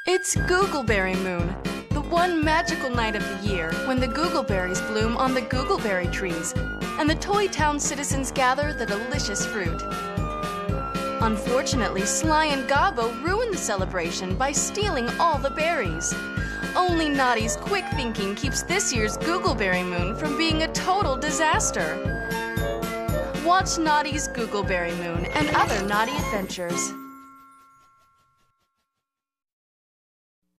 It's Googleberry Moon, the one magical night of the year when the googleberries bloom on the googleberry trees and the Toy Town citizens gather the delicious fruit. Unfortunately, Sly and Gobbo ruin the celebration by stealing all the berries. Only Noddy's quick thinking keeps this year's Googleberry Moon from being a total disaster. Watch Noddy's Googleberry Moon and other Noddy adventures.